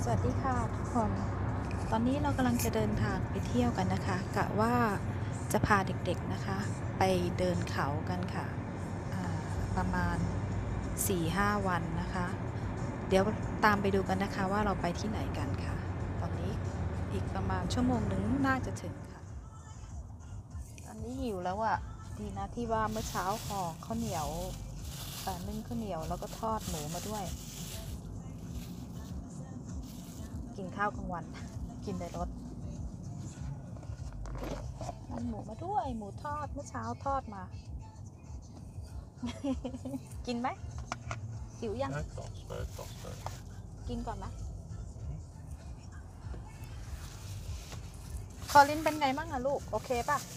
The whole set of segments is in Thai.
วัสดีค่ะทุกคนตอนนี้เรากำลังจะเดินทางไปเที่ยวกันนะคะกะว่าจะพาเด็กๆนะคะไปเดินเขากันค่ะประมาณ 4-5 วันนะคะเดี๋ยวตามไปดูกันนะคะว่าเราไปที่ไหนกันค่ะตอนนี้อีกประมาณชั่วโมงหนึ่งน่าจะถึงค่ะตอนนี้หิวแล้วอะดีนะที่ว่าเมื่อเช้าห่อข้าวเหนียวนึ่งข้าวเหนียวแล้วก็ทอดหมูมาด้วยกินข้าวกลางวันกินในรถมันหมูมาด้วยหมูทอดเมื่อเช้าทอดมา กินไหมหิวยังกินก่อนนะคอลินเป็นไงบ้างอะลูกโอเคป่ะ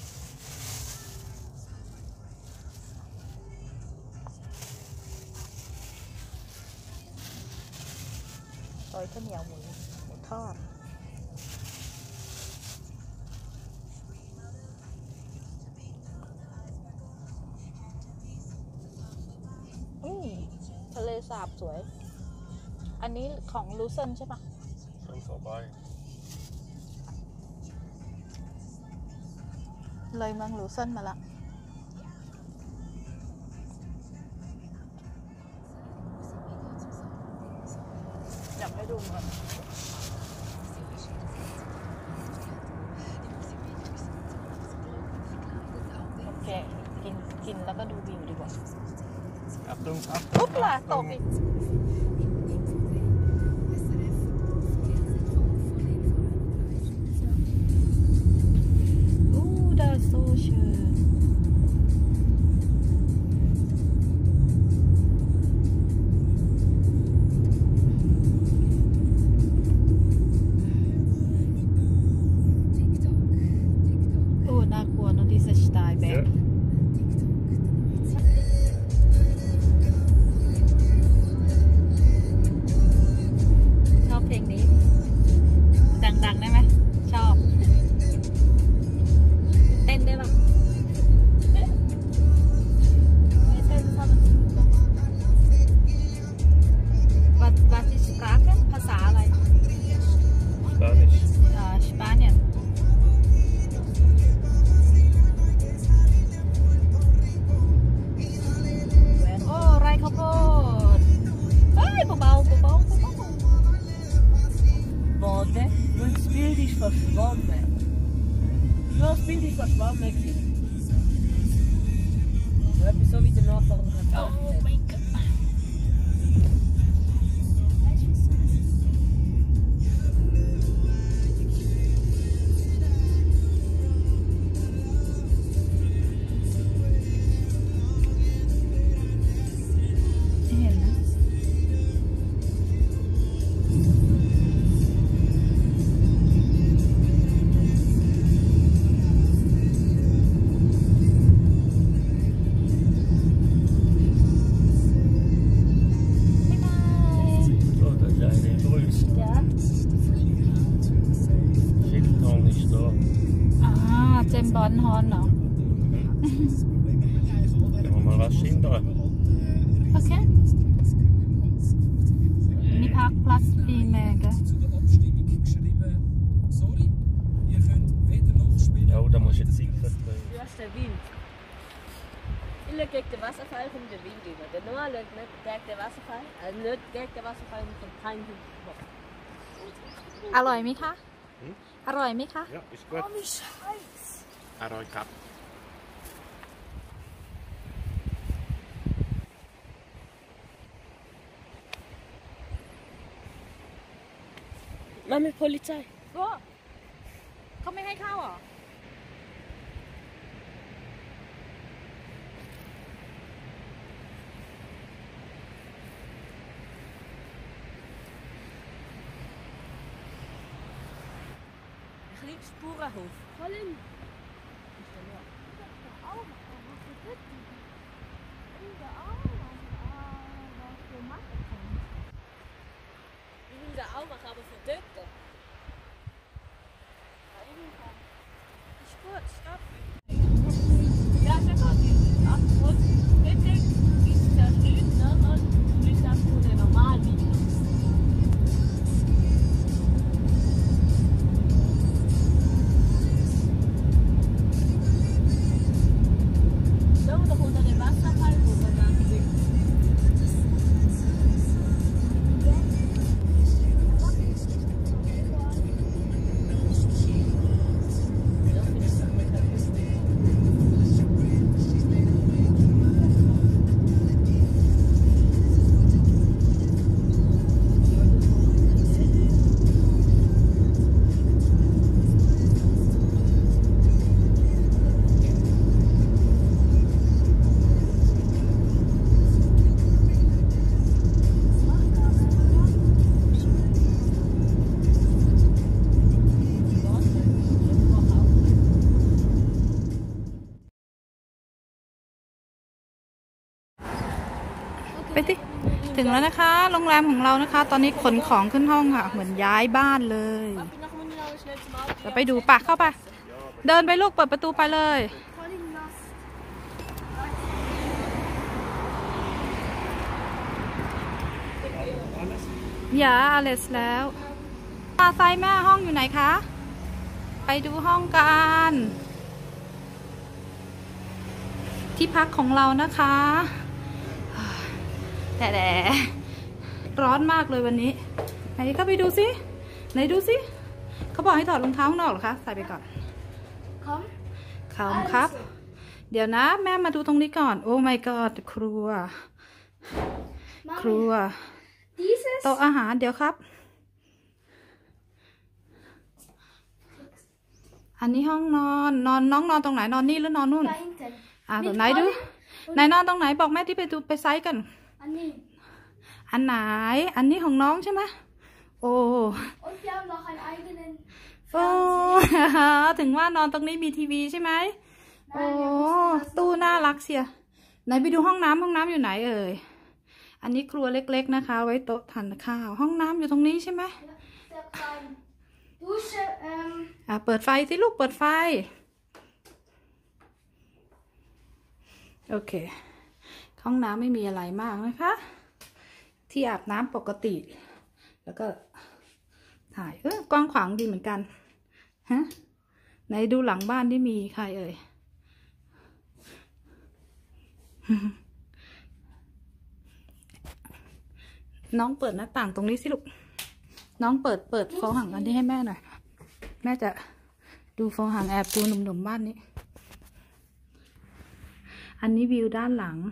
ซอยข้าวเหนียวหมูทอดทะเลสาบสวยอันนี้ของลูเซนใช่ปะเลยเมืองลูเซนมาละอยากให้ดูก่อนโอเคกินแล้วก็ดูวิวดีกว่าปุ๊บล่ะตกอีกdas ist so schön oh น่ากลัวเนอะที่จะตายแบบชอบเพลงนี้ดังๆได้ไหมชอบเต้นได้ปะไม่เต้นชอบวัดที่สกาเกนภาษาอะไรสเปนโอ้ไรข้าวโพดเฮ้ยเบาWarte, mein Bild ist verschwommen. Das Bild ist verschwommen. Ich habe so wieder nachfragen. Oh mein Gott. Jem Bonhorn noch. Gehen wir mal was hindern. Okay. Meine Parkplatz viel mehr, gell? Ja, da musst du jetzt Zeit vertreiben. Du hast den Wind. Ich schaue gegen den Wasserfall, kommt der Wind über. Der Noah schaut nicht gegen den Wasserfall, nicht gegen den Wasserfall und kommt kein Wind über. อร่อยไหมคะอร่อยไหมคะ Ja, ist gut. Oh, wie scheiß. อร่อยครับ Mach mit Polizei. เขาไม่ให้เข้าเหรอ Spurenhof. Colin. Ich will das auch machen, aber für dort. Ist gut, stopp. Ja, ist ja gut. Und dort ist es ja schön, ne? Und du bist das nur der normal wieder. ไปสิถึงแล้วนะคะโรงแรมของเรานะคะ ตอนนี้ขนของขึ้นห้องค่ะเหมือนย้ายบ้านเลยจะไปดูปะเข้าไปเดินไปลูกเปิดประตูไปเลยอย่าอเลสแล้วมาไซแม่ห้องอยู่ไหนคะไปดูห้องกันที่พักของเรานะคะแต่ร้อนมากเลยวันนี้ไหนก็ไปดูสิไหนดูสิเขาบอกให้ถอดรองเท้าข้างนอกเหรอคะใส่ไปก่อนครับเดี๋ยวนะแม่มาดูตรงนี้ก่อนโอ้ my god ครัวโต๊ะอาหารเดี๋ยวครับอันนี้ห้องนอนน้องนอนตรงไหนนอนนี่หรือนอนนู่นตัวไหนดูไหนนอนตรงไหนบอกแม่ที่ไปดูไปไซส์กันอันไหนอันนี้ของน้องใช่ไหมโอ้ถึงว่านอนตรงนี้มีทีวีใช่ไหมโอ้ตู้น่ารักเชียไหนไปดูห้องน้ำอยู่ไหนเอ่ยอันนี้ครัวเล็กๆนะคะไว้โต๊ะทานข้าวห้องน้ำอยู่ตรงนี้ใช่ไหมเปิดไฟสิลูกเปิดไฟโอเคห้องน้ำไม่มีอะไรมากนะคะที่อาบน้ำปกติแล้วก็ถ่ายกว้างขวางดีเหมือนกันฮะไหนดูหลังบ้านที่มีใครเอ่ยน้องเปิดหน้าต่างตรงนี้สิลูกน้องเปิดฟองหังอันนี้ให้แม่หน่อยแม่จะดูฟองหังแอบดูหนุ่มๆบ้านนี้อันนี้วิวด้านหลัง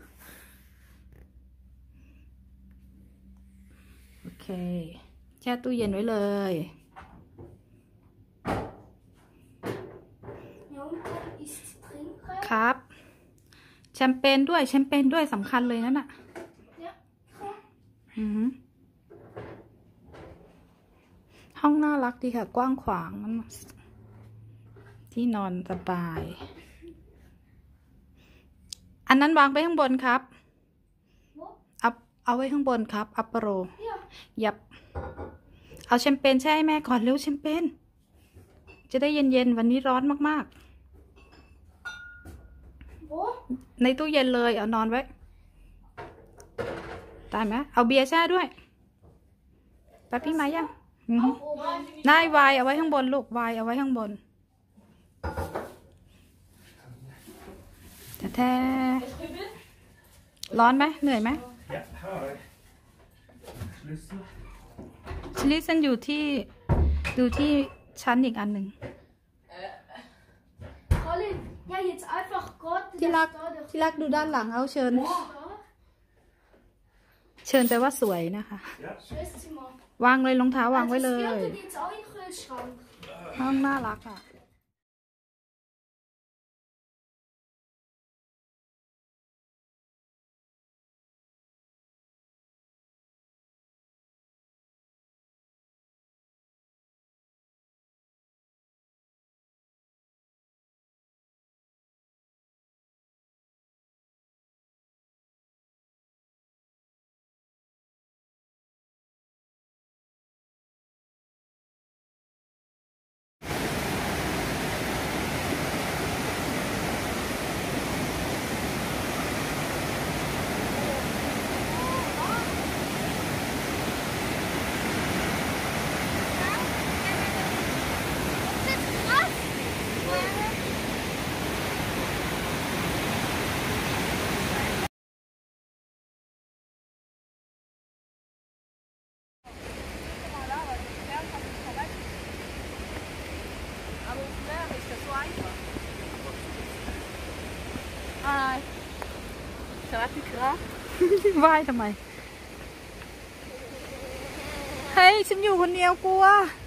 โอเคแช่ตู้เย็นไว้เลยครับแชมเปญด้วยสำคัญเลยนั่นน่ะห้องน่ารักดีค่ะกว้างขวางที่นอนสบายอันนั้นวางไปข้างบนครับเอาไว้ข้างบนครับอัปโรยับเอาแชมเปญแช่ให้แม่ก่อนเร็วแชมเปญจะได้เย็นๆวันนี้ร้อนมากๆในตู้เย็นเลยเอานอนไว้ได้ไหมเอาเบียร์แช่ด้วยแป๊บพี่มายังได้ไวน์เอาไว้ข้างบนลูกไวน์เอาไว้ข้างบนแท้ร้อนไหมเหนื่อยไหมชลิซันอยู่ที่ชั้นอีกอันหนึ่งที่รักดูด้านหลังเอาเชิญแปลว่าสวยนะคะวางเลยรองเท้าวางไว้เลยห้องน่ารักอ่ะว่ายทำไมเฮ้ยฉันอยู่คนเดียวกลัว